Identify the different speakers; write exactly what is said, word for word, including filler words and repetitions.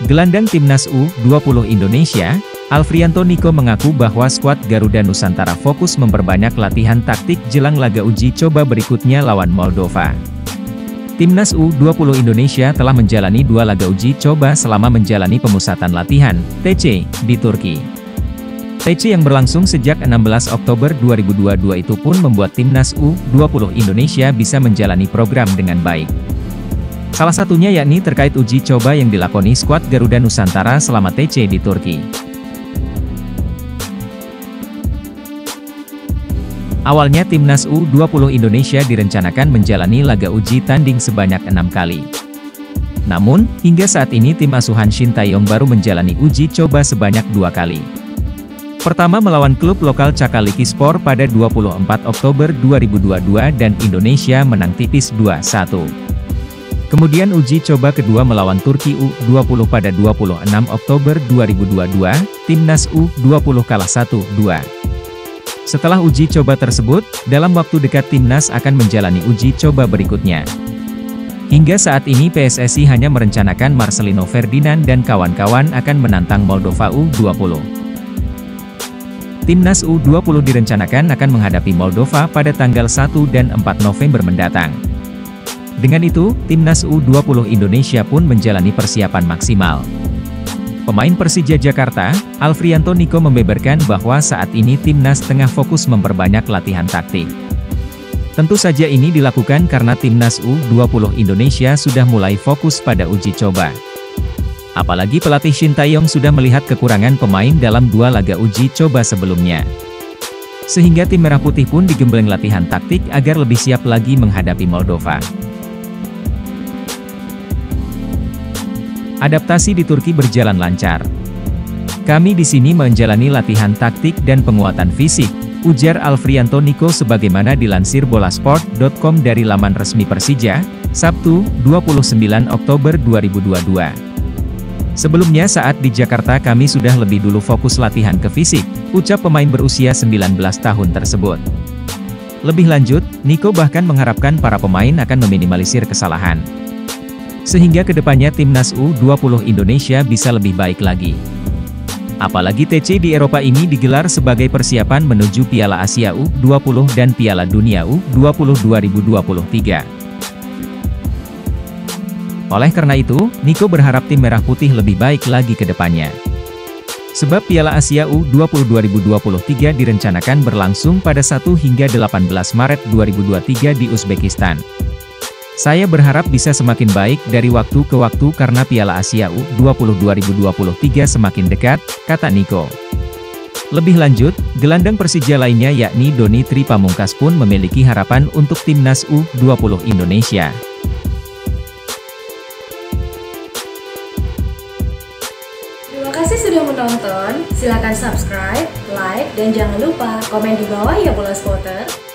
Speaker 1: Gelandang Timnas U dua puluh Indonesia, Alfrianto Nico mengaku bahwa skuad Garuda Nusantara fokus memperbanyak latihan taktik jelang laga uji coba berikutnya lawan Moldova. Timnas U dua puluh Indonesia telah menjalani dua laga uji coba selama menjalani pemusatan latihan, T C, di Turki. T C yang berlangsung sejak enam belas Oktober dua ribu dua puluh dua itu pun membuat Timnas U dua puluh Indonesia bisa menjalani program dengan baik. Salah satunya yakni terkait uji coba yang dilakoni skuad Garuda Nusantara selama T C di Turki. Awalnya Timnas U dua puluh Indonesia direncanakan menjalani laga uji tanding sebanyak enam kali. Namun, hingga saat ini tim asuhan Shin Tae-yong baru menjalani uji coba sebanyak dua kali. Pertama melawan klub lokal Çakallıspor pada dua puluh empat Oktober dua ribu dua puluh dua dan Indonesia menang tipis dua satu. Kemudian uji coba kedua melawan Turki U dua puluh pada dua puluh enam Oktober dua ribu dua puluh dua, Timnas U dua puluh kalah satu dua. Setelah uji coba tersebut, dalam waktu dekat Timnas akan menjalani uji coba berikutnya. Hingga saat ini P S S I hanya merencanakan Marcelino Ferdinand dan kawan-kawan akan menantang Moldova U dua puluh. Timnas U dua puluh direncanakan akan menghadapi Moldova pada tanggal satu dan empat November mendatang. Dengan itu, Timnas U dua puluh Indonesia pun menjalani persiapan maksimal. Pemain Persija Jakarta, Alfrianto Nico membeberkan bahwa saat ini Timnas tengah fokus memperbanyak latihan taktik. Tentu saja ini dilakukan karena Timnas U dua puluh Indonesia sudah mulai fokus pada uji coba. Apalagi pelatih Shin Tae-yong sudah melihat kekurangan pemain dalam dua laga uji coba sebelumnya. Sehingga tim Merah Putih pun digembleng latihan taktik agar lebih siap lagi menghadapi Moldova. Adaptasi di Turki berjalan lancar. Kami di sini menjalani latihan taktik dan penguatan fisik, ujar Alfrianto Nico sebagaimana dilansir bolasport titik com dari laman resmi Persija, Sabtu, dua puluh sembilan Oktober dua ribu dua puluh dua. Sebelumnya saat di Jakarta kami sudah lebih dulu fokus latihan ke fisik, ucap pemain berusia sembilan belas tahun tersebut. Lebih lanjut, Nico bahkan mengharapkan para pemain akan meminimalisir kesalahan. Sehingga kedepannya Timnas U dua puluh Indonesia bisa lebih baik lagi. Apalagi T C di Eropa ini digelar sebagai persiapan menuju Piala Asia U dua puluh dan Piala Dunia U dua puluh dua ribu dua puluh tiga. Oleh karena itu, Nico berharap tim Merah Putih lebih baik lagi ke depannya. Sebab Piala Asia U dua puluh dua ribu dua puluh tiga direncanakan berlangsung pada satu hingga delapan belas Maret dua ribu dua puluh tiga di Uzbekistan. Saya berharap bisa semakin baik dari waktu ke waktu karena Piala Asia U dua puluh dua ribu dua puluh tiga semakin dekat, kata Nico. Lebih lanjut, gelandang Persija lainnya yakni Doni Tri Pamungkas pun memiliki harapan untuk Timnas U dua puluh Indonesia.
Speaker 2: Terima kasih sudah menonton, silakan subscribe, like, dan jangan lupa komen di bawah ya bola spotter.